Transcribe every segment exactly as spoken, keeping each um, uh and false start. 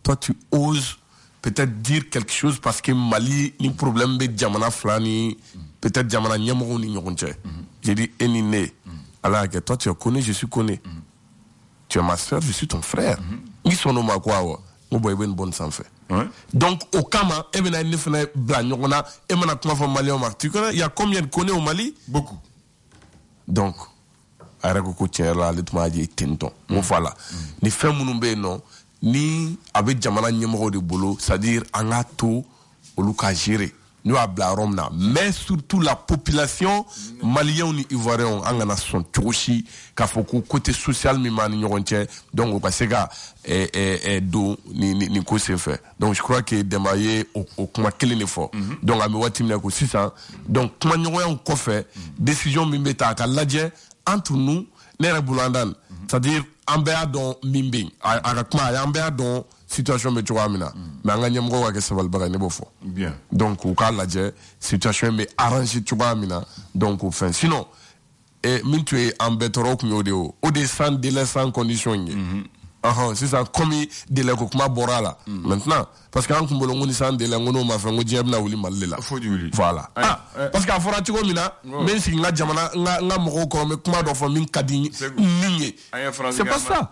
toi tu oses peut-être dire quelque chose parce que Mali ni problème be jamana flani peut-être jamana nyamoro ni nyokonche. J'ai dit eniné. Alors que toi tu es connu, je suis connu. Tu es ma soeur, je suis ton frère. Ils sont nos makwa. Mon boy ben bonne sans fait. Donc au Kama, et ben il fene blanc nyokona et mana kuma fa Mali au Mali. Il y a combien de connais au Mali? Beaucoup. Donc arako ko tiela le tuma je tenton. Mon voilà. Ni fait munumbe non ni avec jamana nyamoro de bolo, c'est-à-dire angato oluka gérer. Nous à Blaromna, mais surtout la population malienne et ivoirienne en nation tchoshi kafoko côté social mimani nyoronche donc au kasega et et et do ni ni ni ko se fait. Donc je crois que démarrer au au kuma kele ne fort. Donc à me watimna ko six cents. Donc kuma nyoron ko fait décision mimbeta ka ladje entre nous nere bulandan. C'est-à-dire ambea don mimbing a kuma ambea don situation me tuwa mina mais anga nyamgo wa ke sabal baga ne bofo bien donc ou ka laje situation me arranger tuwa mina donc au fin sinon et min tu es en betoro ku yode o o de sans délai sans condition ngi ah c'est ça comme délai ko kuma borala maintenant parce que en kumbolo ngoni sans délai ngono ma fa ngoji abna wuli malela voilà ah parce que afora tuwa mina men si nga jamana nga nga moko ko me kuma do fo min kadi ningi c'est pas ça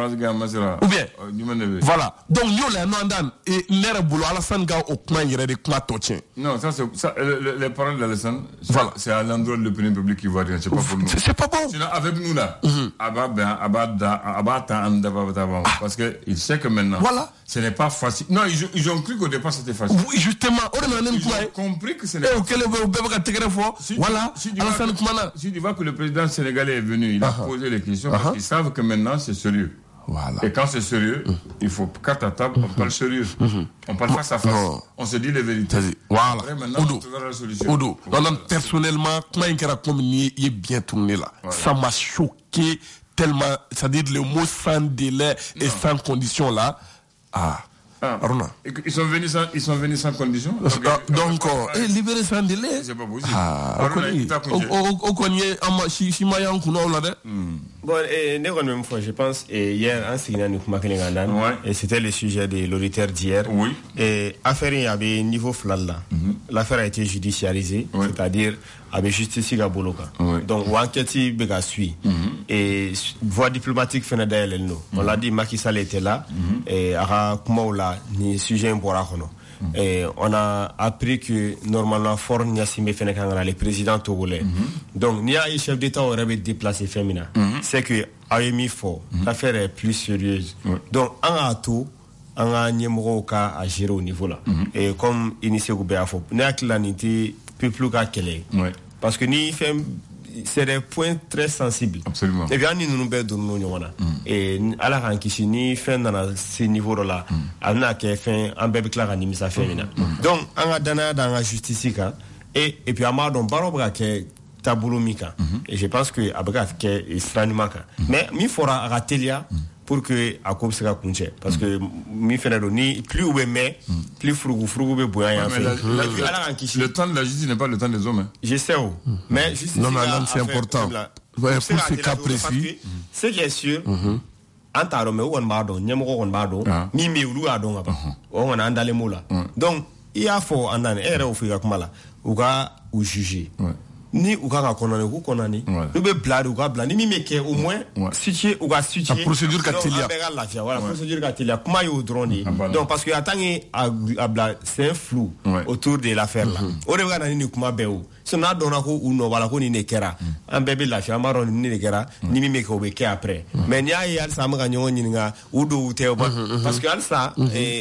ou bien voilà donc nous les non et nere bolo Alassane ga au kuma yere de kuma tochin non ça c'est ça les paroles d'Alassane voilà c'est à l'endroit de l'opinion publique qui va dire c'est pas pour nous c'est pas bon sinon avec nous là aba ben aba da aba ta anda parce que il sait que maintenant voilà ce n'est pas facile non ils, ils ont cru qu'au départ c'était facile oui justement ils ont compris que ce n'est pas facile voilà Alassane Koumana si tu vois que le président sénégalais est venu il a posé les questions parce qu'ils savent que maintenant c'est sérieux. Voilà. Et quand c'est sérieux, mmh. il faut carte à table, on parle sérieux. Mmh. On parle face à face. Mmh. On se dit les vérités. Voilà. Après, maintenant, Odo. on trouvera la solution. Odo. Voilà. Non, personnellement, comment il est bien tourné là. Voilà. Ça m'a choqué tellement, c'est-à-dire le mot sans délai et non. sans condition là. Ah. Ah, ils sont venus sans, ils sont venus sans condition. Donc, donc euh, libéré sans délai. C'est pas possible. Ah, on connaît si si maya on connaît là. Bon, et même fois, je pense et hier en signant nous Makelingandan et c'était le sujet de l'auditeur d'hier. Oui. Et affaire il y avait niveau flat là. Mm-hmm. L'affaire a été judiciarisée, oui. c'est-à-dire avec justice gaboloka. Oui. Donc enquête bega suit. Mm-hmm. Et voie diplomatique fait d'ailleurs nous. On l'a dit Macky Sall était là mm-hmm. et ara kumaula ni sujet important. Et on a appris que normalement Fort Niassime Fenekangara, le président togolais. Mm-hmm. Donc ni a chef d'État aurait été déplacé féminin. Mm-hmm. C'est que a mis fort. Mm-hmm. L'affaire est plus sérieuse. Mm-hmm. Donc en tout on a numéro cas à gérer au niveau là. Mm-hmm. Et comme initié au B A F O, n'a que l'anité plus plus qu'à quel parce que ni fait c'est des points très sensibles. Absolument. Et bien, nous nous bedons nous nous et à la fin qui ni fin dans ces niveaux là, on a qui fait un bébé clair à nimisa féminin. Donc, on a donné dans la justice et et puis on a donc barobra qui taboulo mika. Et je pense que abra qui est extrêmement mais mi fera à Ratelia pour que à coupe sera couché parce que mi fait ni plus ou mais plus frugou frugou be boya le temps de la justice n'est pas le temps des hommes. Je sais où mais justice non non c'est important pour ce cas précis ce qui est sûr antaro me on bado nyamoko on bado mi mi ulu adon aba on a ndale mola donc il y a faut andane ere ofika kumala uka ou juger ni ou ka konane ou konani nous be blade ou ka blade ni mi ke au moins situer ou ka situer la procédure katilia voilà procédure katilia comment yo drone donc parce que attendez à c'est un flou autour de l'affaire là o de ga ni kuma be o so na dona ko ou no wala ko ni ne kera an bebe la fi amaro ni ne kera ni mi me ko be ke après mais ni ay al sa ma ga nyon ni nga ou do te parce que al ça et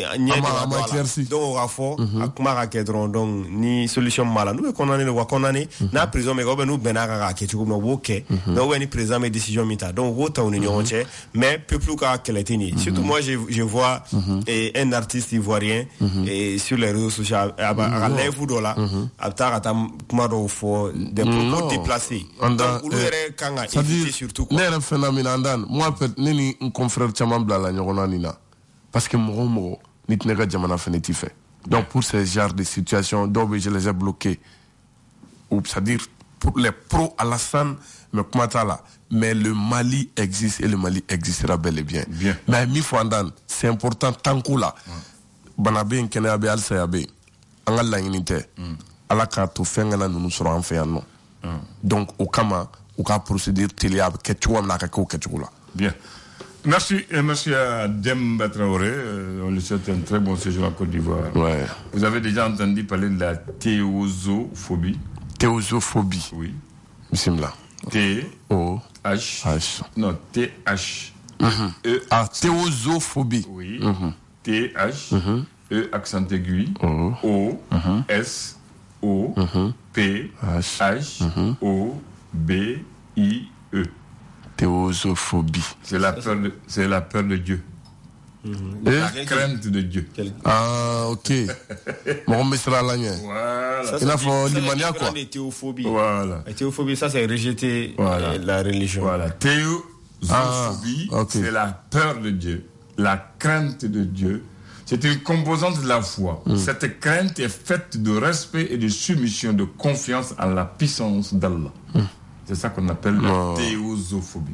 nyé do ga fo akuma ga ke drone donc ni solution mala nous konane le wa konane na prison me go be nous benaka ga ke tuko no woke no we ni président mes décisions mita donc wo ta on union entière mais peuple ka keletini surtout moi je je vois et un artiste ivoirien et sur les réseaux sociaux à lèvres dollar à ta kuma for des propos déplacés. C'est-à-dire, surtout quoi. Les phénomènes andan, moi peut ni un confrère tchaman blala nyogona nina, parce que mon mot ni tnega jamana feneti fait. Donc pour ce genre de situation, donc je les ai bloqués. Ou c'est-à-dire les pro-Alassane, mais comment ça là? Mais le Mali existe et le Mali existera bel et bien. bien. Mais mi fondan, c'est important tant que là. Banabe nkene abe alsa abe. Anga la unité. Ala ka to fengana nunu soro en fait non. Donc au kama, au ka procédure télé avec ketchou na ka ko ketchou là. Bien. Merci, et merci à Demba Traoré. Euh, on lui souhaite un très bon séjour en Côte d'Ivoire. Ouais. Vous avez déjà entendu parler de la théosophobie? Théosophobie. Oui. Bismillah. T O H H. Non, T H E Ah, théosophobie. Oui. T H E accent aigu O S O P H O B I E. Théosophobie. C'est la peur de, c'est la peur de Dieu. Mm-hmm. La crainte de Dieu. Ah, ok. Mon mesra l'année. Voilà. Il a fait l'imania quoi. La théophobie. Voilà. La théophobie, ça c'est rejeter Voilà. la religion. Voilà. Théosophobie, Ah, okay. c'est la peur de Dieu, la crainte de Dieu. C'est une composante de la foi. Mm. Cette crainte est faite de respect et de soumission, de confiance en la puissance d'Allah. Mm. C'est ça qu'on appelle la oh. théosophobie.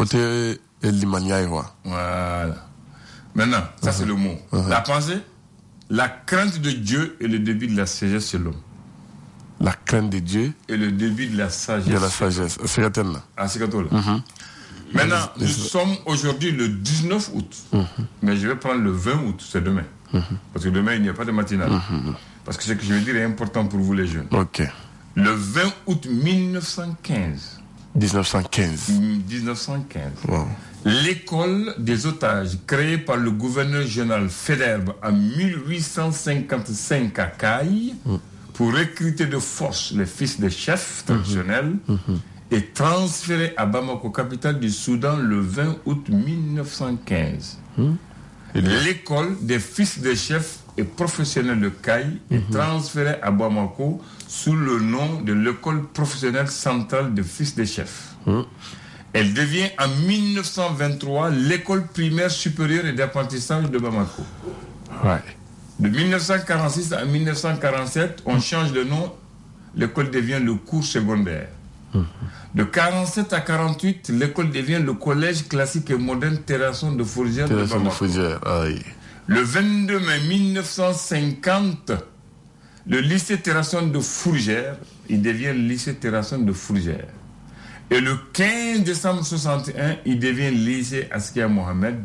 Voilà. Maintenant, ça uh-huh. c'est le mot. Uh-huh. La pensée, la crainte de Dieu est le début de la sagesse chez l'homme. La crainte de Dieu est le début de la sagesse. De la sagesse. C'est là. Ah, c'est là. Uh-huh. Maintenant, nous sommes aujourd'hui le dix-neuf août. Uh-huh. Mais je vais prendre le vingt août, c'est demain. Uh-huh. Parce que demain, il n'y a pas de matinale. Uh-huh. Parce que ce que je veux dire est important pour vous les jeunes. Ok. Le vingt août mille neuf cent quinze. dix-neuf cent quinze. dix-neuf cent quinze. Wow. L'école des otages, créée par le gouverneur général Faidherbe en mille huit cent cinquante-cinq à Caille, mm. pour recruter de force les fils des chefs traditionnels, mm-hmm. est transférée à Bamako, capitale du Soudan, le vingt août mille neuf cent quinze. Mm. L'école des fils des chefs et professionnels de Caille mm-hmm. est transférée à Bamako sous le nom de l'école professionnelle centrale des fils des chefs. Mm. Elle devient en mille neuf cent vingt-trois l'école primaire supérieure et d'apprentissage de Bamako. Ouais. De mille neuf cent quarante-six à mille neuf cent quarante-sept, on change de nom, l'école devient le cours secondaire. Mm-hmm. De quarante-sept à quarante-huit, l'école devient le collège classique et moderne Terrasson de Fourgère de Bamako. De Fourgère. Aïe. Le vingt-deux mai mille neuf cent cinquante, le lycée Terrasson de Fourgère, il devient le lycée Terrasson de Fourgère. Et le quinze décembre soixante et un, il devient le lycée Askia Mohamed,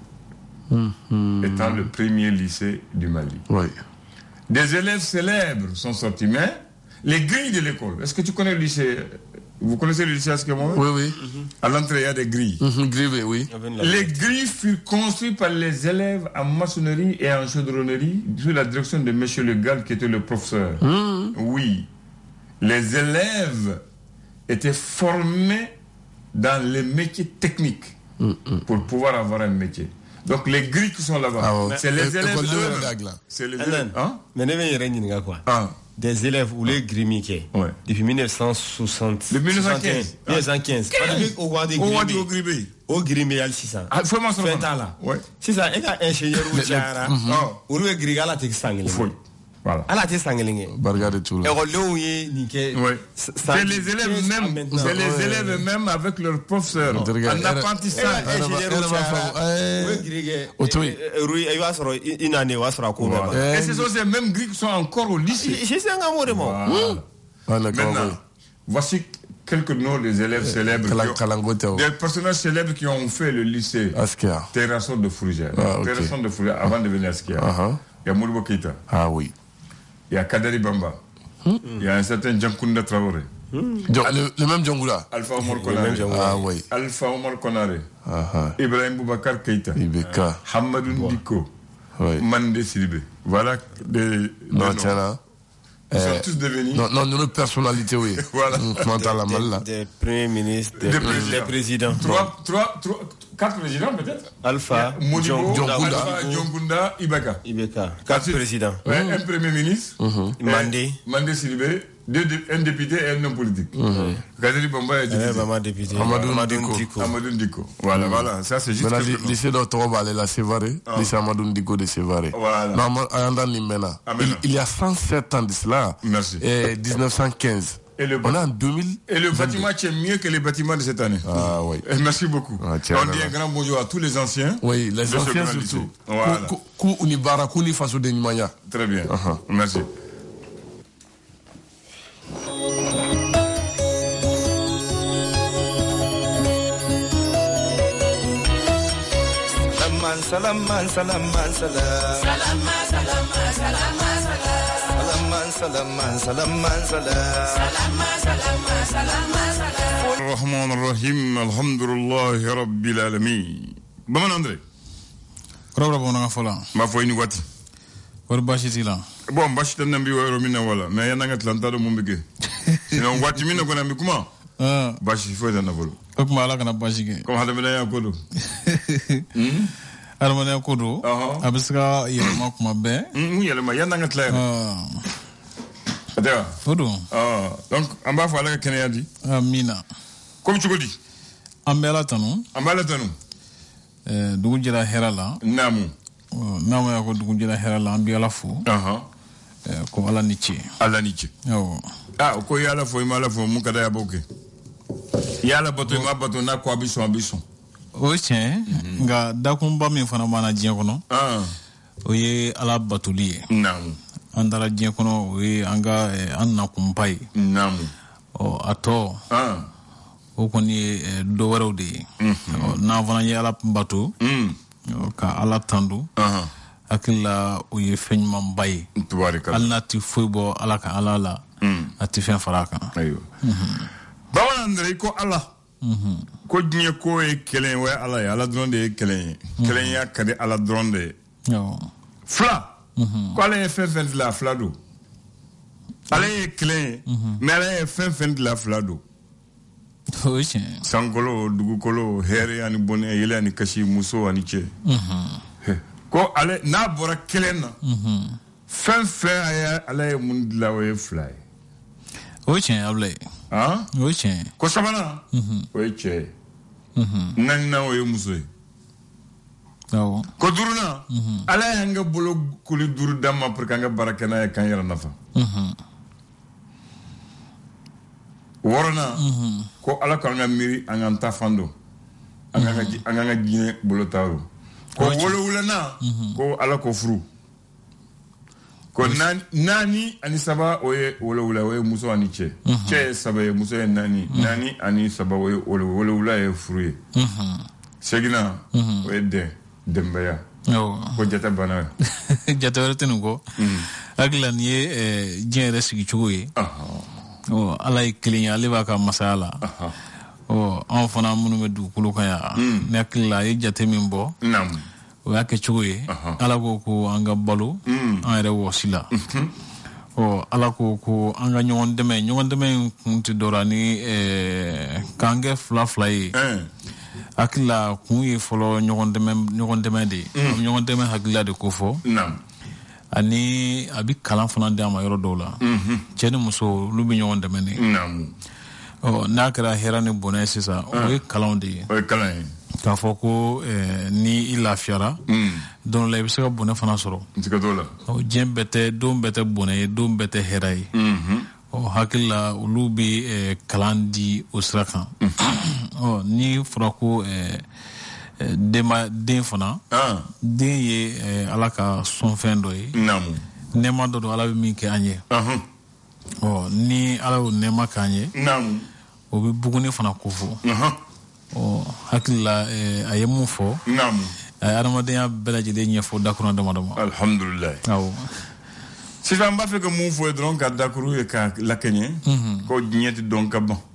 mm-hmm. étant le premier lycée du Mali. Oui. Des élèves célèbres sont sortis, mais les grilles de l'école, est-ce que tu connais le lycée? Vous connaissez le lycée Askia Mohamed? Oui, oui. Mm-hmm. À l'entrée, il y a des grilles. Mm-hmm, grilles, oui. Les grilles furent construites par les élèves en maçonnerie et en chaudronnerie sous la direction de M. Le Gall, qui était le professeur. Mm-hmm. Oui. Les élèves étaient formés dans les métiers techniques mm, mm. pour pouvoir avoir un métier. Donc les grilles qui sont là-bas, ah, c'est les élèves de... C'est les élèves... Hein? Mais ne quoi ah. Des élèves ou les grimmiqués ouais. depuis mille neuf cent soixante. Depuis mille neuf cent quinze. mille neuf cent quinze. Au roi des grimmiers. Au grimmier al six cents. Ah, faut m'en sortir. Là. Ouais. C'est ça, et quand ingénieur ou tiara, ou le grigala la tek sangle. Voilà. Voilà. C'est les élèves même, c'est les élèves même avec leurs professeurs. En apprentissage. Et ce sont ces mêmes grilles qui sont encore au lycée. Maintenant, voici quelques noms des élèves célèbres, des personnages célèbres qui ont fait le lycée Terrasson de Fourgère. Terrasson de Fourgère avant de venir à Askia. Il y a Modibo Keïta. Ah oui. Il y a Kadari Bamba. Mm. Il y a un certain Djankunda Traoré. Mm. Le, le même Djangoula. Alpha Omar Konare. Ah oui. Alpha Omar Konare. Uh-huh. Ibrahim Boubacar Keïta. Ibeka. Hamadou Ndiko. Oui. Mandé Sidibé. Voilà des. Non, tiens là. Ils euh, sont tous devenus. Non, non, notre personnalité, oui. Voilà. Des, des premiers ministres, des, des, présidents. des présidents. Trois, trois, trois, quatre présidents peut-être. Alpha, Modibo, Alpha, Djongunda, Ibeka. Ibeka. Quatre présidents. Ouais, mmh. Un premier ministre. Mmh. Mandé. Mandé Sidibé. Deux, un député et un homme politique. Kadri Bamba est député. Amadou Ndiko. Amadou Ndiko. Voilà, voilà. Ça, c'est juste. Maintenant, le lycée d'Octobre, la Sévaré. Le lycée Amadou Ndiko de Sévaré. Voilà. Non, il, il y a cent sept ans de cela. Merci. Et dix-neuf cent quinze. Et le On est en deux mille. Et le bâtiment tient mieux que les bâtiments de cette année. Ah oui. Et merci beaucoup. Ah, tiens, on dit un grand bonjour à tous les anciens. Oui, les de anciens ce surtout. Voilà. Kou uni bara kou ni faso de Nimanya. Très bien. Uh-huh. Merci. Salaman, salaman, salaman, salam. Salaman, salaman, salaman, salam. Salaman, salaman, salaman, salam. Salaman, salaman, salaman, salam. Rahman Rahim, alhamdulillah, rabbil alamin. Baman André. Rabra bon nga fola. Ma foi ni wati. War bashiti la. Bon, bashita nambi wa romina wala. Mais yana nga tlanta do mumbike. Sinon wati mina kona mi kuma. Ah. Bashi foi da na volo. Okuma ala kana bashike. Comme hada bena ya kodo. Hmm? Armane kodo. Abiska yema kuma be. Hmm, yelema yana nga tlere. Ah. Adea. Fodo. Ah, donc amba fa ala kene yadi. Amina. Comme tu dis. Ambela tanu. Ambela tanu. Eh dugu jira herala. Namu. Namu ya ko dugu jira herala ambiala fu. Aha. Eh ko ala nichi. Ala nichi. Yo. Ah, ko yala fo imala fo mu kada ya boke. Yala bato ma bato na ko abison abison. O chen nga dakumba mi fana mana jiya kono. Ah. O ye ala batuli. Namu. Andara jiya kono o ye anga anna kumpai. Namu. O ato. Ah. O koni do waraw de. Na fana ye ala batu. Mm. Ka ala tandu. Aha. Akila o ye fenyman baye. Tubarika. Alna ti fuibo ala ka ala la. Mm. Ati fen faraka. Ayo. Bawan André ko ala. Mhm. Ko dnye ko e kelen we ala ya ala dronde e kelen. Kelen ya kade ala dronde. Yo. Fla. Mhm. Ko ala e fen fen de la fla do. Ala e kelen. Mais ala e fen fen de la fla do. O chen. Sangolo dugukolo here ani bone yele ani kashi muso ani che. Mhm. Ko ale na bora kelen na. Mhm. Fen fen aya ala e mun la we fly. O chen able. Ah? O chen. Ko sabana? Mhm. O che. Mhm. Nan na o muso. Awo. Ko duruna? Mhm. Ala yanga bolo kuli duru dama pour kanga barakana e kan yara nafa. Mhm. Worona mm-hmm. Ko ala ko nga miri anga tafando anga mm-hmm. anga nga gine bolotaro ko wolo wulana mm-hmm. ko ala ko furu ko nani nani ani saba oye wolo wula oye muso ani che mm-hmm. che saba ye muso ye nani mm-hmm. nani ani saba oye wolo wolo wula ye furu mhm segina mm-hmm. oye de dembaya oh ko jata bana jata wertenu ko mm. agla ni e jere sigi chugoye aha oh ala iklinya ale ba ka masala aha oh on fona munu me du kulu kaya mm. nekla ye jate mimbo nam o yake chugoye ala ko ko anga balu mm. ayre wosila mm-hmm. oh ala ko ko anga nyon deme nyon deme kunti dorani e kange fla fly eh akila kunye folo nyon deme nyon deme de mm. nyon deme hakila de ko fo nam ani abi kalan fana de ama yoro dola mhm ceni muso lubi nyon de mene nam o nakra herane bonese sa o e kalan de o e kalan ta foko eh, ni ila fiara mm. don la bisa bonne fana soro tika dola o jembete dom bete bonne dom bete herai mhm o hakilla lubi eh, kalan di osraka mm-hmm. o ni frako eh, dema den fana ah den ye eh, ala ka son fen do ye namu nema do do ala bi min ke anye aha oh ni ala o nema ka anye namu o bi buguni fana ko fo aha oh hakilla eh, ayemu fo namu ay adamadiya belaje de nyefo dakuna dama dama alhamdulillah aw si fa mba fe ko mu fo donc ka dakuru e ka lakenye mm-hmm. ko nyeti donc ka bon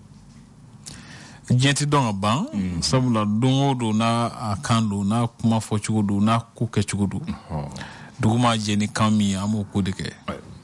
jenti donga ban mm. sabula dongo do na akando na kuma fo chugudu na kuke chugudu oh. Duguma jeni kami amu kodike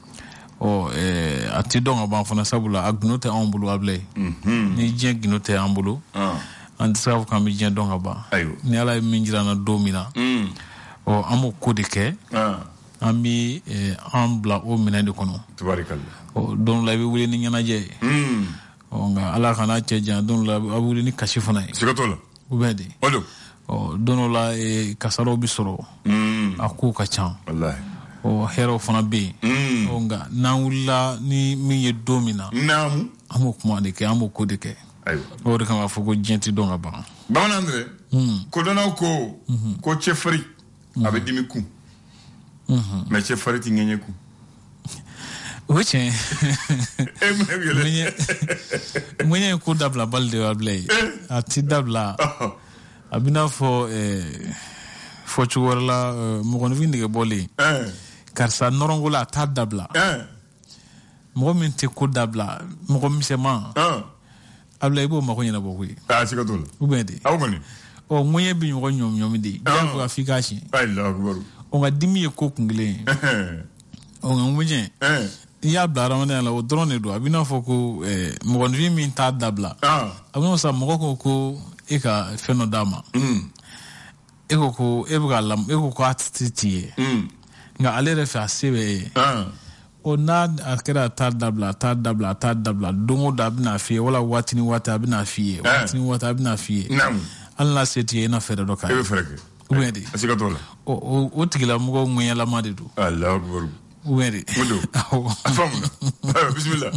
o eh ati donga ban fona sabula agnote ambulu able mm-hmm. Ni jen gnote ambulu ah and savu kami jen donga ba ayo ni ala minjira na domina mm. O amu kodike ah ami eh, ambla o minande kono tabarakallah o don la bi wuli ni nyana je mm. Onga ala kana cheja don la abuli ni kashifuna sikatola ubedi odo o dono la e kasaro bisoro mm aku ka chan wallahi o hero fana be mm. Onga nawula ni miye domina namu an b'o kuma de kɛ an b'o ko de kɛ o de kama fɔ ko diɲɛ tɛ dɔn ka ban bamanan André kodɔnnaw ko ko cɛfarin a bɛ dimi kun mais cɛfarin tɛ ŋɛɲɛ kun o tiɲɛ ŋɛɲɛ ye ko dabila bali de b'a bila ye a ti dabila a bɛ n'a fɔ fɔcogo wɛrɛ la mɔgɔninfin nege bɔlen karisa nɔrɔngo la a t'a dabila mɔgɔ min tɛ ko dabila mɔgɔ misɛman a bila i b'o mako ɲɛnabɔ koyi a siga t'o la ou bien de aw kɔni ɔ ŋɛɲɛ bɛ ɲɔgɔn ɲɔmi de diyagoya f'i k'a siɲɛ o nka dimi ye ko kun kelen ye ɔ nka ŋɛɲɛ i y'a bila adamadenya la o dɔrɔn de don a bɛ n'a fɔ ko mɔgɔninfin min t'a dabila a bɛ n'a fɔ sa mɔgɔ ko ko e ka fɛn dɔ d'a ma e ko ko e bɛ ka lam e ko ko a tɛ ti ye nka ale yɛrɛ fɛ a se bɛ ye o n'a a kɛra a t'a dabila a t'a dabila a t'a dabila don o don a bɛ n'a f'i ye wala waati ni waati a bɛ n'a f'i ye waati ni waati a bɛ n'a f'i ye hali n'a se t'i ye i na fɛɛrɛ dɔ k'a ye e bɛ fɛɛrɛ kɛ ou bien de a siga t'o la o tigilamɔgɔ ŋɛɲɛlama de don Alahu akibaru ou bien de a faamuna bisimila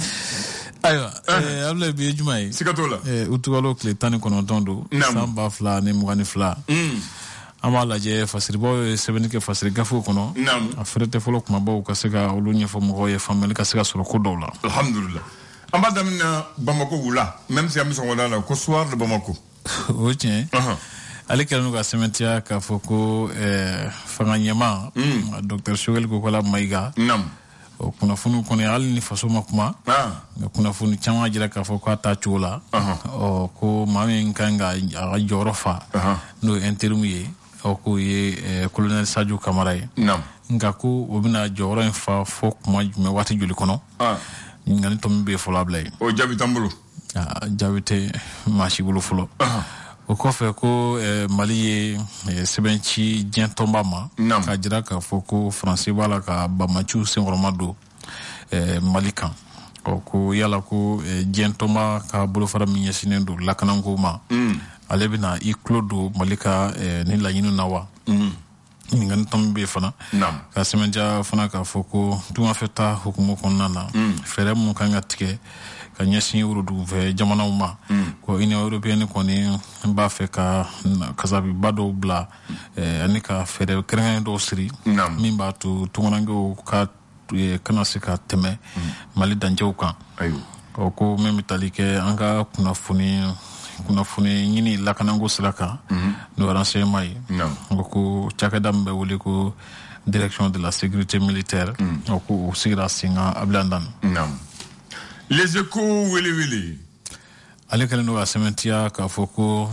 ayiwa abulayi bi ye juma ye siga t'o la utukalo tile tan ni kɔnɔntɔn don san ba fila ni mugan ni fila an b'a lajɛ fasiribaw ye sɛbɛnni kɛ fasiri gafew kɔnɔ a fɛrɛ tɛ fɔlɔ kumabaw ka se ka olu ɲɛfɔ mɔgɔw ye faamuyali ka se ka sɔrɔ ko dɔw la alhamdulillah an b'a daminɛ Bamako wula même si an bɛ sɔgɔmada la ko soir de Bamako o ye tiɲɛ ale kɛlen ka sɛmɛntiya k'a fɔ ko fanga ɲɛma docteur Sogɛli Kokala Mayiga o kunnafoni kɔni hali ni faso ma kuma nka kunnafoni caman jira k'a fɔ k'a taa cogo la ɔ ko maa min kan ka a ka jɔyɔrɔ fa n'o ye intérim ye ɔ k'o ye colonel Sadio Kamara ye nka ko o bɛna jɔyɔrɔ in fa fɔ kuma jumɛn waati joli kɔnɔ ɲininkali tɔ min bɛ yen fɔlɔ a bila ye o jaabi t'an bolo jaabi tɛ maa si bolo fɔlɔ o kɔfɛ ko Mali ye sɛbɛn ci diɲɛ tɔnba ma k'a jira k'a fɔ ko faransi b'a la ka bamaciw senkɔrɔma don Mali kan ɔ ko yala ko diɲɛ tɔnba ka bolofara min ɲɛsinnen don lakanako ma ale bɛna i tulo don Mali ka ni laɲini na wa ɲininkali tɔ min bɛ yen fana ka sɛbɛntiya fana k'a fɔ ko tunganfɛta hukumu kɔnɔna na fɛɛrɛ mun kan ka tigɛ ka ɲɛsin Europe fɛ jamanaw ma ko Union Européenne kɔni b'a fɛ ka kasabiba dɔw bila ani ka fɛɛrɛ kɛrɛnkɛrɛnnen dɔw siri min b'a to tunganankew ka kana se ka tɛmɛ Mali dancɛw kan ɔ ko min bɛ tali kɛ an ka kunnafoni kunnafoni ɲini lakanako sira kan n'o renseignement ye ko cakɛda min bɛ wele ko direction de la sécurité militaire ɔ ko o sigira sen kan Abilaye Ndane Les Échos wele wele ale kɛlen don ka sɛmɛntiya k'a fɔ ko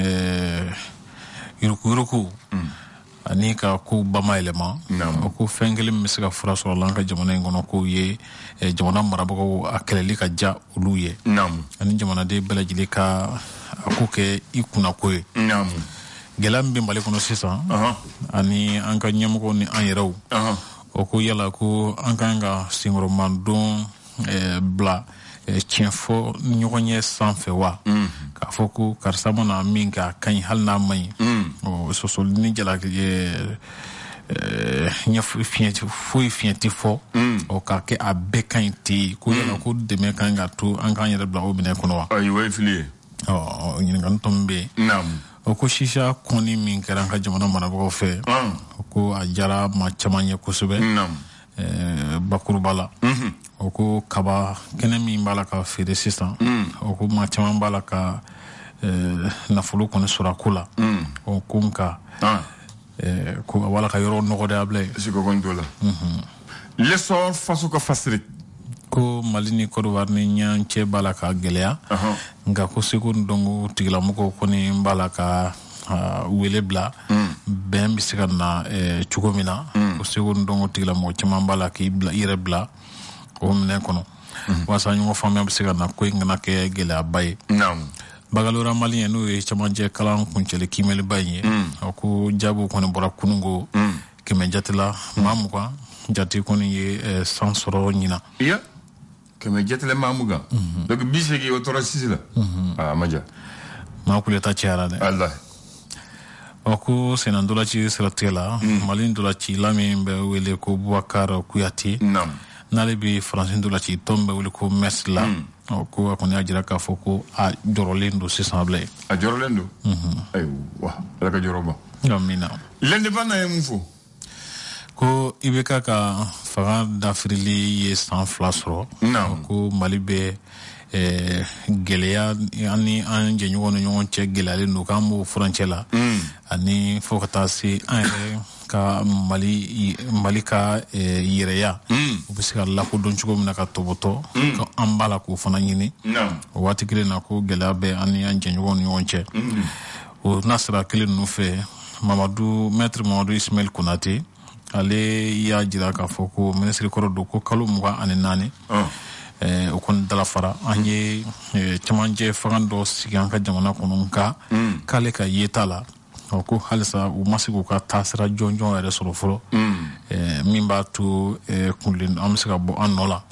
yuruku yuruku ani ka ko bamayɛlɛma o ko fɛn kelen min bɛ se ka fura sɔrɔ la an ka jamana in kɔnɔ k'o ye jamana marabagaw a kɛlɛli ka ja olu ye ani jamanaden bɛɛ lajɛlen ka a ko kɛ i kunnako ye gɛlɛya min bɛ Mali kɔnɔ sisan ani an ka ɲɛmɔgɔw ni an yɛrɛw o ko yala ko an kan ka senkɔrɔmadon bila tiɲɛfɔ ɲɔgɔn ye sanfɛ wa k'a fɔ ko karisa mana min kɛ a ka ɲi hali n'a ma ɲi sɔsɔli ni jalaki foyi fiɲɛ tɛ fɔ o k'a kɛ a bɛɛ ka ɲi ten ko yala ko dɛmɛ kan ka to an k'an yɛrɛ bila o minɛ kɔnɔ wa ayiwa ye fili ye ɲininkali tɔ min bɛ yen o ko sisa kɔni min kɛra an ka jamana marabagaw fɛ ko a diyara maa caman ye kosɛbɛ bakuruba la o ko kaba kɛnɛ min b'a la ka feere sisan o ko maa caman b'a la ka nafolo kɔni sɔrɔ a ko la o ko nka ko a b'a la ka yɔrɔ nɔgɔ de a bila ye siko kɔni t'o la l'essor faso ka fasiri ko Mali ni Côte d'Ivoire ni ɲɔgɔn cɛ b'a la ka gɛlɛya nka ko seko ni dɔnko tigilamɔgɔw kɔni b'a la ka wele bila bɛn bɛ se ka na cogo min na ko seko ni dɔnko tigilamɔgɔ caman b'a la k'i bila i yɛrɛ bila o minɛ kɔnɔ walasa ɲɔgɔn faamuya bɛ se ka na ko in kana kɛ gɛlɛyaba ye Bagalora Malien n'o ye camancɛ kalan kuncɛli kiimɛliba in ye ko jaabiw kɔni bɔra kununko kɛmɛ jate la maa mugan jate kɔni ye san sɔrɔ ɲina kɛmɛ jate la maa mugan donc bi seegin o tora sisi la a ma ja maa kuleta cayara dɛ Alahi o ko senna ndolaci siratigɛ la Mali ndolacila min bɛ wele ko Boubacar Kuyate n'ale bi faransi dɔ la ci tɔn bɛ wele ko mers la ko a kɔni y'a jira k'a fɔ ko a jɔrɔlen don sisan bilen a jɔrɔlen don ayiwa ala ka jɔrɔ ban amina l'indépendant ye mun fɔ ko I B K ka fanga dafirili ye san fila sɔrɔ ko Mali bɛ eh, gɛlɛya ani an jɛɲɔgɔn ni ɲɔgɔn cɛ gɛlɛyalen don k'an b'o furancɛ la ani fo ka taa se an yɛrɛ ka Mali Mali ka eh, yɛrɛya u bɛ se ka lakodɔn cogo min na ka tɔbɔtɔ ko an b'a la k'o fana ɲini o waati kelen na ko gɛlɛya bɛ ani an jɛɲɔgɔn ni ɲɔgɔn cɛ o n'a sira kelen ninnu fɛ Mamadu maître Mamadu Ismail Konate ale y'a jira k'a fɔ ko ministre kɔrɔ don ko kalo mugan ani naani eh, o kɔni dalafara an ye eh, cɛmancɛ fanga dɔ sigi an ka jamana kɔnɔ nka k'ale ka yeta la o ko halisa u ma se k'u ka taasira jɔn jɔn yɛrɛ sɔrɔ fɔlɔ eh, min b'a to eh, kunlen an bɛ se ka bɔ an nɔ la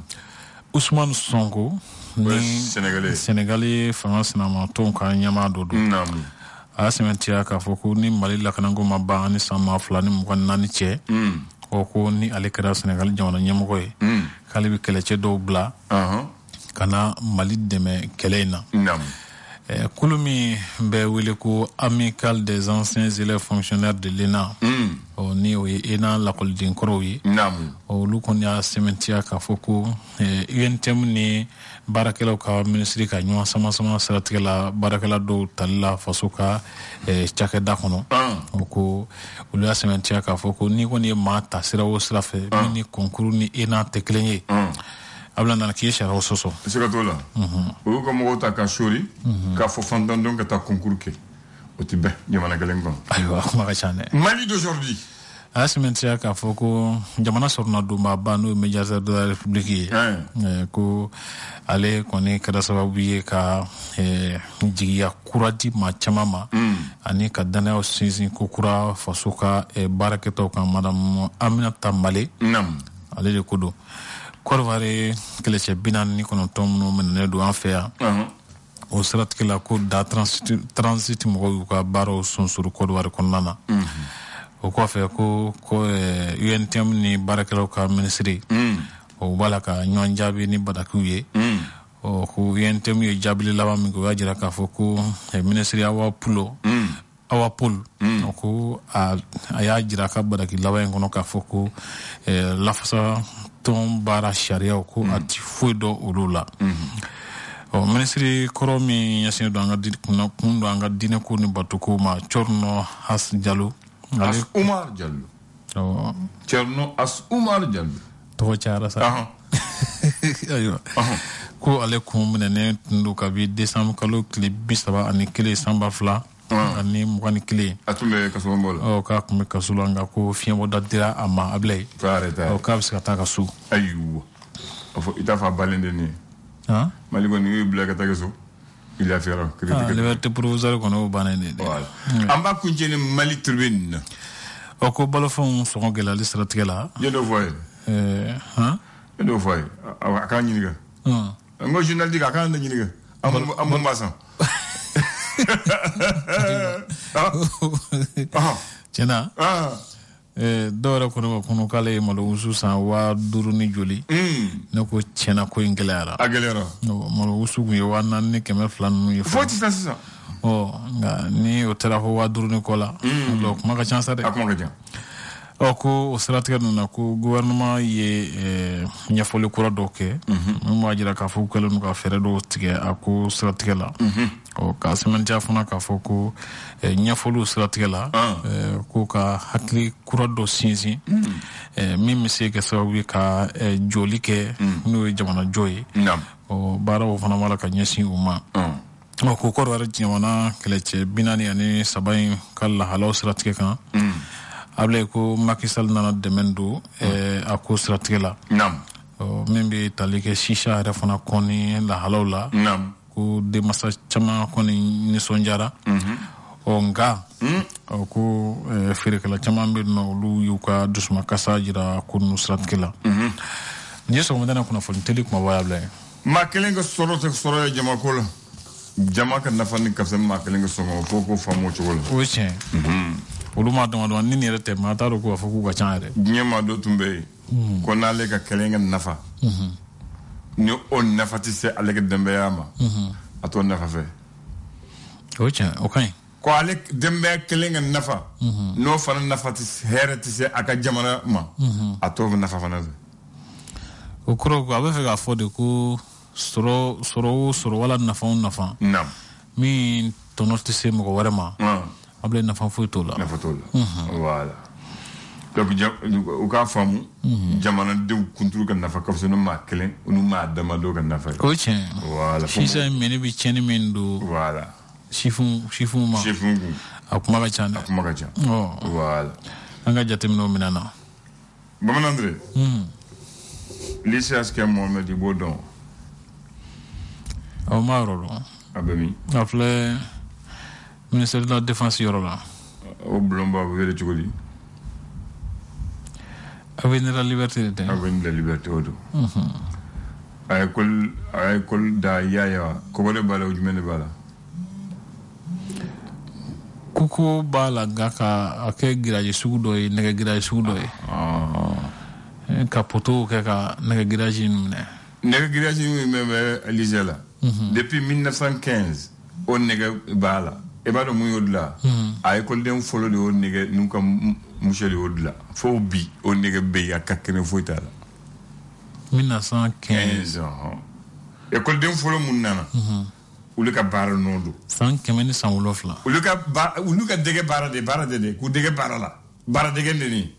Ousmane Sonko ni Sénégalais fanga sinamatɔnw ka ɲɛmaa dɔ don a sɛmɛntiya k'a fɔ ko ni Mali lakanako ma ban ani san ma fila ni mugan ni naani cɛ o ko ni ale kɛra Sénégal jamana ɲɛmɔgɔ ye k'ale bɛ kɛlɛcɛ dɔw bila ka na Mali dɛmɛ kɛlɛ in na kulu min bɛ wele ko Amicale des anciens élèves fonctionnaires de l'E N A ni o ye E N A lakɔliden kɔrɔw ye olu kɔni y'a sɛmɛntiya k'a fɔ ko U N T M ni baarakɛlaw ka ministre ka ɲɔgɔn sama sama siratigɛ la baarakɛla dɔw tali la faso ka cakɛda kɔnɔ o ko olu y'a sɛmɛntiya k'a fɔ ko ni kɔni ye maa ta sira o sira fɛ min ni concours ni E N A tɛ kelen ye a bɛna nana k'i ye sariyaw sɔsɔ siga t'o la o y'u ka mɔgɔw ta ka sori k'a fɔ fantandenw ka taa concours kɛ o tɛ bɛn jamana kelen kɔnɔ ayiwa kuma ka ca dɛ Mali d'aujourd'hui a y'a sɛmɛntiya k'a fɔ ko jamana sɔrɔna donbaaba n'o ye médiateur de la république ye ko ale kɔni kɛra sababu ye ka jigiya kura di maa caman ma ani ka danaya sinsin ko kura faso ka baarakɛtɔw kan madame Aminata Male ale de ko don Côte d'Ivoire kɛlɛcɛ bi naani ni kɔnɔntɔn minnu minɛnen don an fɛ yan o siratigɛ la ko da transit mɔgɔw y'u ka baaraw sonsoro Côte d'Ivoire kɔnɔna na o kɔfɛ ko ko U N T M ni baarakɛlaw ka ministre o b'a la ka ɲɔgɔn jaabi ni badakiw ye o ko U N T M ye jaabili laban min kɛ o y'a jira k'a fɔ ko ministre Awa Pulo Awa Pul o ko a y'a jira a ka badaki laban in kɔnɔ k'a fɔ ko lafasa tɔn baara sariyaw ko a ti foyi dɔn olu la ɔ ministre kɔrɔ min ɲɛsinnen don an ka kun don an ka diinɛ ko ni batokow ma Thierno Has Diallo As Umar Diallo ɔ Thierno As Umar Diallo tɔgɔ cayara sa ayiwa ko ale kun minɛnen tun don kabi décembre kalo tile bi saba ani kelen san ba fila ani mugan ni kelen a tun bɛ kaso bɔ la ɔ k'a tun bɛ kaso la nka ko fiɲɛbɔda dira a ma Abilaye ɔ k'a bɛ se ka taa ka so ayiwa a fɔ i t'a fɔ a balen de nin ye Mali kɔni y'u bila ka taa ka so il a fait critique liberté provisoire kɔni o bannen de dɛ an b'a kuncɛ ni Mali tribune na ɔ ko balofɛnw sɔngɔ gɛlɛyali siratigɛ la i ye dɔ fɔ a ye i ye dɔ fɔ a ye a k'an ɲininka n ko journaliste a k'an ne ɲininka an mun b'a san tiɲɛna dɔw yɛrɛ kɔni ma kɔnɔ k'ale ye malo wusu san waa duuru ni joli ne ko tiɲɛna ko in gɛlɛyara a gɛlɛyara malo wusu kun ye waa naani ni kɛmɛ fila ninnu ye fo sisan sisan ɔ nka ni o taara fɔ waa duuru ni kɔ la kuma ka ca sa dɛ a kuma ka ca ɔ ko o siratigɛ ninnu na ko gouvernement ye ɲɛfɔli kura dɔw kɛ min b'a jira k'a fɔ kɛlen don ka fɛɛrɛ dɔw tigɛ a ko siratigɛ la ɔ k'a sɛmɛntiya fana k'a fɔ ko ɲɛfɔliw siratigɛ la ko ka hakili kura dɔ sinsin min bɛ se kɛ sababu ye ka jɔli kɛ n'o ye jamana jɔ ye ɔ baaraw fana b'a la ka ɲɛsin u ma ɔ ko Côte d'Ivoire jamana kɛlɛcɛ bi naani ani saba in ka lahalaw siratigɛ kan Abilaye ko Macky Sall nana dɛmɛ don a ko siratigɛ la min bɛ tali kɛ sisa yɛrɛ fana kɔni lahalaw la ko denmansa caman kɔni nisɔndiyara ɔ nka ɔ ko feerekɛla caman bɛ yen nɔ olu y'u ka dusumakasa jira ko ninnu siratigɛ la nin ye sɔgɔmada na kunnafoni teli kumaba ye Abilaye maa kelen ka sɔrɔ tɛ sɔrɔ ye jamako la jama ka nafa ni ka fisa maa kelen ka sɔngɔ fo ko faamu o cogo la o ye tiɲɛ olu ma dama dama ni yɛrɛ tɛ ma t'a dɔn ko fɔ k'u ka ca yɛrɛ diɲɛ maa dɔ tun bɛ yen ko n'ale ka kɛlɛ kɛ nafa ni o nafa tɛ se ale ka denbaya ma a t'o nafa fɛ o tiɲɛ o ka ɲi ko ale denbaya kelen ka nafa n'o fana nafa tɛ hɛrɛ tɛ se a ka jamana ma a t'o nafa fana fɛ o kɔrɔ ko a bɛ fɛ k'a fɔ de ko sɔrɔ sɔrɔ o sɔrɔ wala nafa o nafa naam min tɔnɔ tɛ se mɔgɔ wɛrɛ ma a bɛ nafa foyi t'o la nafa t'o la voilà donc u k'a faamu jamanadenw kunturu ka nafa ka fisa ni maa kelen u ni maa damadɔ ka nafa ye o tiɲɛ voilà sisan mɛni bɛ tiɲɛni min don voilà sifun sifun ma sifun kun a kuma ka ca dɛ a kuma ka ca ɔ voilà an ka jateminɛw minɛ na bamanan dre lycée Askɛ Mohamɛd i b'o dɔn aw ma yɔrɔ dɔn a bɛ min a filɛ ministère de la défense yɔrɔ la o bulon b'a wele cogo di avenir de la liberté de tɛ avenir de la liberté o don a ye école a ye école da yaya kɔgɔ de b'a la o jumɛn de b'a la kuko b'a la nka ka a kɛ giraji sugu dɔ ye nɛgɛ giraji sugu dɔ ye ka poteau kɛ ka nɛgɛ giraji minɛ nɛgɛ giraji min bɛ lycée la depuis mille neuf cent quinze o nɛgɛ b'a la i b'a dɔn mun y'o dilan a écoleden fɔlɔ de y'o nɛgɛ n'u ka muso de y'o dilan fo bi o nɛgɛ bɛ yen a ka kɛnɛ foyi t'a la mille neuf cent quinze écoleden fɔlɔ mun nana olu ka baara n'o don san kɛmɛ ni san wolonfila olu ka ba olu ka dɛgɛ baara de baara de de k'u dɛgɛ baara la baara dɛgɛ de ni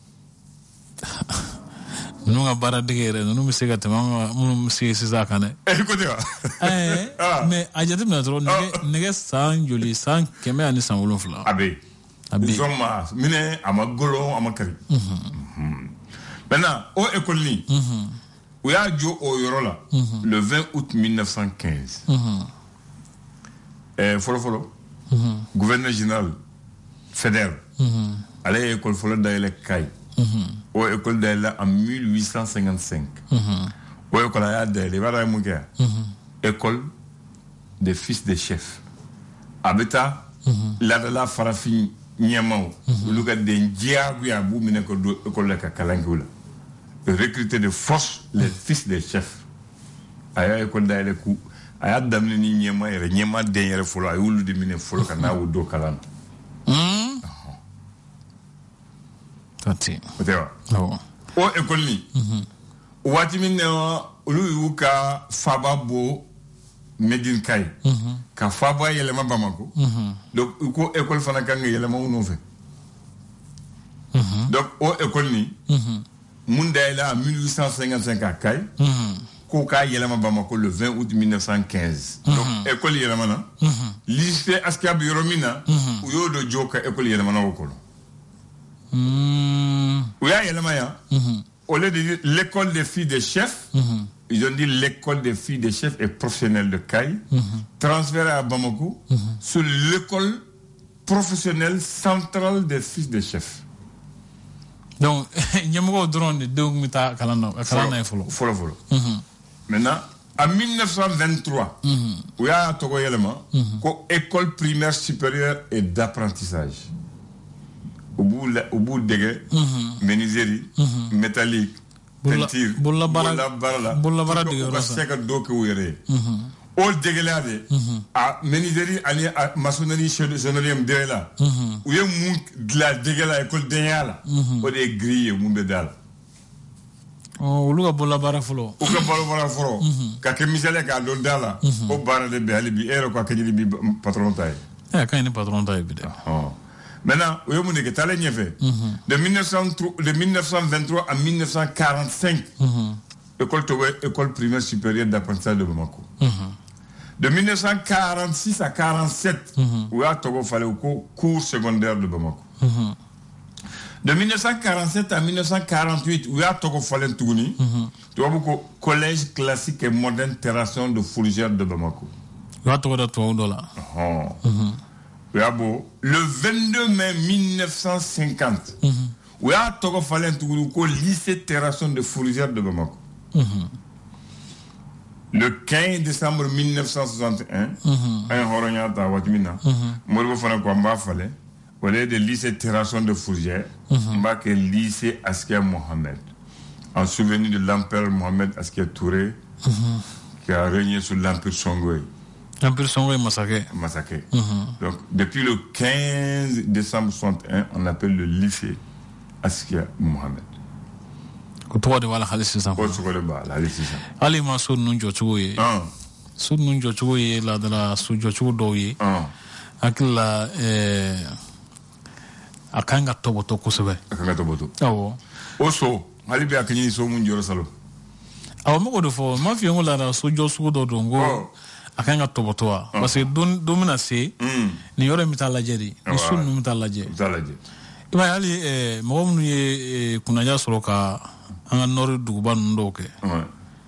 ninnu ka baara dege yɛrɛ ninnu bɛ se ka tɛmɛ an ka minnu bɛ se sisan kan dɛ eh ko tɛ wa ɛɛ mɛ a jateminɛ dɔrɔn nɛgɛ nɛgɛ san joli san kɛmɛ ani san wolonfila a bɛ a bɛ yen ma minɛ a ma golo a ma kari maintenant o école ni u y'a jɔ o yɔrɔ la le vingt août mille neuf cent quinze ɛɛ fɔlɔ fɔlɔ gouverneur général Faidherbe ale ye école fɔlɔ dayɛlɛ Kayi o école dayɛlɛ en mille huit cent cinquante-cinq o école a y'a dayɛlɛ i b'a dɔn a ye mun kɛ école des fils de chefs a bɛ taa laadala farafin ɲɛmaw olu ka den diyagoya a b'u minɛ ka don école la ka kalan kɛ o la recruter de force les fils des chefs a y'a école dayɛlɛ ku a y'a daminɛ ni ɲɛma yɛrɛ ɲɛma den yɛrɛ fɔlɔ a y'olu de minɛ fɔlɔ ka n'a don kalan na o tɛ wa o école ni waati min na olu y'u ka faaba bɔ Medine Kayi ka faaba yɛlɛma Bamako donc u ko école fana kan ka yɛlɛma u nɔfɛ donc o école ni mun dayɛlɛ en mille huit cent cinquante-cinq à Kayi ko k'a yɛlɛma Bamako le vingt août mille neuf cent quinze donc école yɛlɛmana lycée Askɛ bɛ yɔrɔ min na u y'o dɔ jɔ ka école yɛlɛmana o kɔnɔ u y'a yɛlɛma yan au lieu de dire l'école des filles des chefs ils ont dit l'école des filles des chefs et professionnels de Kayi transféré à Bamako sur l'école professionnelle centrale des fils des chefs donc ɲɛmɔgɔw dɔrɔn de denw bɛ taa kalan na kalan na ye fɔlɔ fɔlɔ fɔlɔ maintenant en mille neuf cent vingt-trois u y'a tɔgɔ yɛlɛma ko école primaire supérieure et d'apprentissage u b'u la u b'u dege menuiserie métallique peinture bololabaara la bololabaara dege u ka se ka dɔ kɛ u yɛrɛ ye o degela de a menuiserie ani a maçonnerie chaudronnerie min dege la u ye mun dilan degela école denya la o de ye grille ye mun bɛ da la olu ka bololabaara fɔlɔ u ka bololabaara fɔlɔ ka kɛ misaliya k'a dɔn da la o baara de bɛ hali bi e yɛrɛ ko a kɛ jeli bi patron ta ye a ka ɲi ni patron ta ye bi dɛ maintenant u ye mun de kɛ taalen ɲɛfɛ de mille neuf cent vingt-trois à mille neuf cent quarante-cinq école tɔgɔ ye école primaire supérieure d'apprentissage de Bamako de mille neuf cent quarante-six à quarante-sept u y'a tɔgɔ falen ko cours secondaire de Bamako de mille neuf cent quarante-sept à mille neuf cent quarante-huit u y'a tɔgɔ falen tuguni tubabu ko collège classique et moderne Terrasson de Fourvière de Bamako u y'a tɔgɔ da tubabu dɔ la u y'a bɔ le vingt-deux mai mille neuf cent cinquante u y'a tɔgɔ falen tuguni ko lycée Terrasson de Fourvière de Bamako le quinze décembre mille neuf cent soixante et un an ye hɔrɔnya ta waati min na Modibo fana ko an b'a falen Voilà le lycée Terrasson de Fougères, on va que le lycée Askia Mohamed, en souvenir de l'empereur Mohamed Askia Touré, mm-hmm. qui a régné sur l'empire Songhai. L'empire Songhai massacré. Massacré. Mm-hmm. Donc, depuis le quinze décembre soixante et un, on appelle le lycée Askia Mohamed. Ko de wala khalisi sa. Ko de ba la khalisi sa. Ali ma so nun jo chugo ye. Ah. So nun jo chugo ye la dala so jo chugo do ye. Ah. Akila eh akanga toboto kusebe. Akanga toboto. Awo. Oso, ali be akini so mun joro salo. Awo mo do fo, ma fi ngola da so jo sugo do dongo. Oh. Akanga toboto wa. Uh-huh. Parce que don domina se mm. ni yore mitala jeri, ni sun oh, mitala jeri. Mitala jeri. Iba ali eh mo mu ye kunaja soro ka anga nori duguba ndoke. Ouais.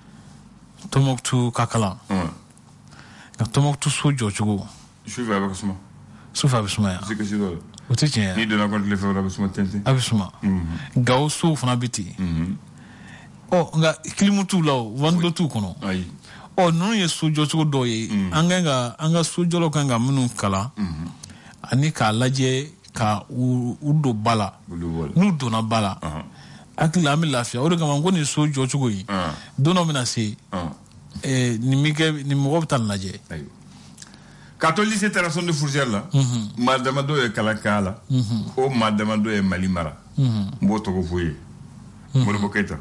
Tomoktu kakala. Ouais. Ka tomoktu so jo chugo. Je vais avec ça. Soufa bisuma. C'est que c'est là. O te tiɲɛ ni donna contre le fɛn wɛrɛ bisuma tɛntɛn. A bisuma. Gawo so fana bi ten. Ɔ nka kilimu t'u la o ventilo t'u kɔnɔ. Ayi. Ɔ ninnu ye so jɔcogo dɔw ye. An kan ka an ka so jɔlaw kan ka minnu kalan. Ani k'a lajɛ ka u u don ba la. N'u donna ba la. Hakili an bɛ lafiya o de kama ko nin so jɔcogo in. Don dɔ bɛna se. Nin mi kɛ nin mɔgɔ bɛ taa nin lajɛ. Quand on lit cette relation de Fougères là, madame do est Kalakala, ou madame do est Malimara, Mbotogo Fouye, Mbotogo Keita,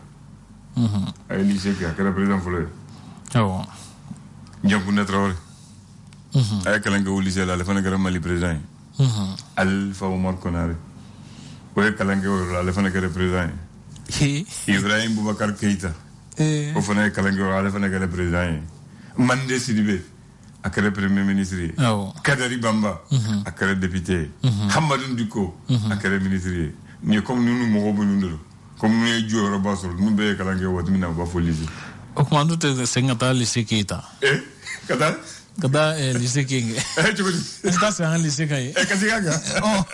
à lycée qui a président Foulé. Ah bon. Nyampuna Traoré. À Kalanga au lycée là, le fan de Mali président. Alpha Omar Konare. Ouais Kalanga là, le fan de président. Ibrahim Boubacar Keita. Au fan de Kalanga, le fan de président. Mandé Sidibé. Akere premier ministre oh. Kadari Bamba mm-hmm. Akere député mm-hmm. Hamadou Diko mm-hmm. Akere ministre ni comme nous nous mo bonundelo comme nous jo roba so nous be kala nge wati mina ba folisi o komando te sengata lycée kita eh kada kada eh lycée kinge eh tu está se un lycée kai eh kasi gaga oh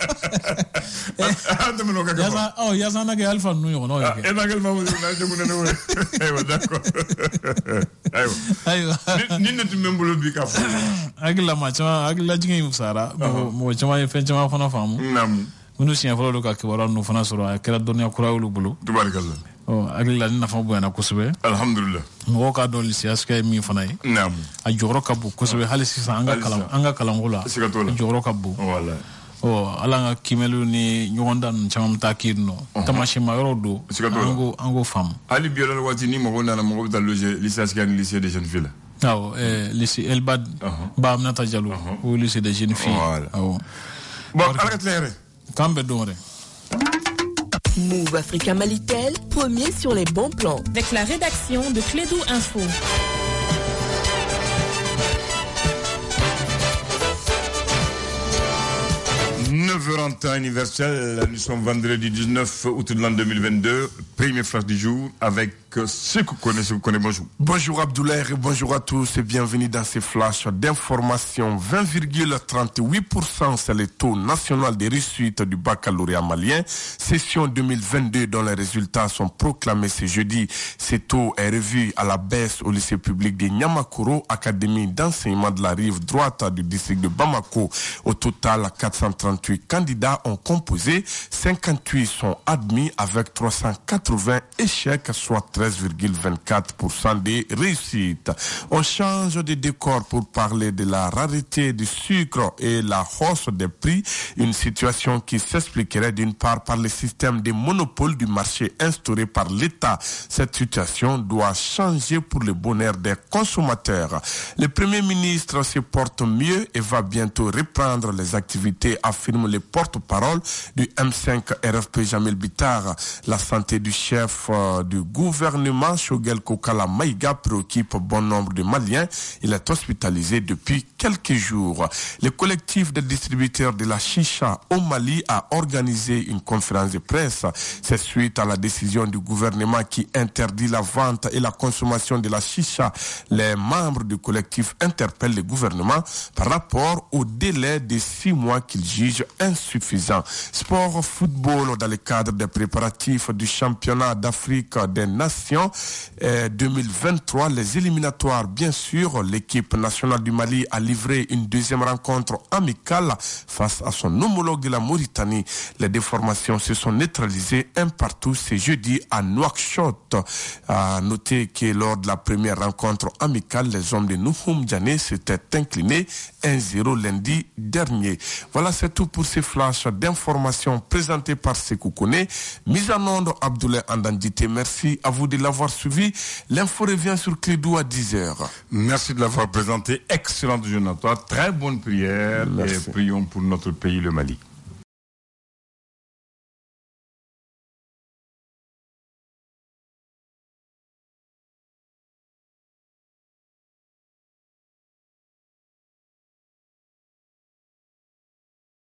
ande mo gaga ya oh ya sana ke alpha nu yo no ya eh na alpha mo na je mo na no eh d'accord ayo ayo ni ne tumembolo bi ka fa agila ma chama agila jingi musara mo mo chama ye fen chama fana famu nam munu siya folo do ka ke wara no fana soro akira donia kurawulu bulu tubarakallah oh agila ni nafa bo na kusube alhamdulillah mo ka do lycée aska mi fana yi nam a jogro ka bu kusube halisi sa anga kalam anga kalangola jogro ka bu wala oh alanga kimelu ni nyonda chama mtakirno tamashi mayoro do ango ango fam ali biolal wati ni mo na mo da loger lycée aska ni lycée des jeunes filles ah eh lycée Elbad ba amnata Diallo au lycée des jeunes filles ah bon ala claire kambe domre. Move Africa Malitel, premier sur les bons plans. Avec la rédaction de Clédou Info. neuf heures en temps universel, nous sommes vendredi dix-neuf août de l'an deux mille vingt-deux, première phrase du jour avec ce que vous connaissez, ce que vous connaissez, bonjour. Bonjour Abdoulaye et bonjour à tous et bienvenue dans ces flashs d'information. vingt virgule trente-huit pour cent c'est le taux national des réussites du baccalauréat malien. Session deux mille vingt-deux dont les résultats sont proclamés ce jeudi. Ce taux est revu à la baisse au lycée public de Niamakoro, académie d'enseignement de la rive droite du district de Bamako. Au total, quatre cent trente-huit candidats ont composé, cinquante-huit sont admis avec trois cent quatre-vingts échecs, soit treize virgule vingt-quatre pour cent des réussites. On change de décor pour parler de la rareté du sucre et la hausse des prix, une situation qui s'expliquerait d'une part par le système de monopole du marché instauré par l'État. Cette situation doit changer pour le bonheur des consommateurs. Le Premier ministre se porte mieux et va bientôt reprendre les activités, affirme le porte-parole du M cinq R F P Jamil Bitar. La santé du chef euh, du gouvernement, Choguel Kokala Maïga, préoccupe bon nombre de Maliens. Il est hospitalisé depuis quelques jours. Le collectif des distributeurs de la chicha au Mali a organisé une conférence de presse. C'est suite à la décision du gouvernement qui interdit la vente et la consommation de la chicha. Les membres du collectif interpellent le gouvernement par rapport au délai de six mois qu'ils jugent insuffisant. Sport football dans le cadre des préparatifs du championnat championnat d'Afrique des Nations euh, deux mille vingt-trois. Les éliminatoires, bien sûr, l'équipe nationale du Mali a livré une deuxième rencontre amicale face à son homologue de la Mauritanie. Les déformations se sont neutralisées un partout ce jeudi à Nouakchott. À noter que lors de la première rencontre amicale, les hommes de Nouhoum Diané s'étaient inclinés un zéro lundi dernier. Voilà, c'est tout pour ces flashs d'informations présentés par Sekou Kone. Mise en onde, Abdoulaye Andandité. Merci à vous de l'avoir suivi. L'info revient sur Clédou à dix heures. Merci de l'avoir présenté. Excellente journée à toi. Très bonne prière. Merci. Et prions pour notre pays, le Mali.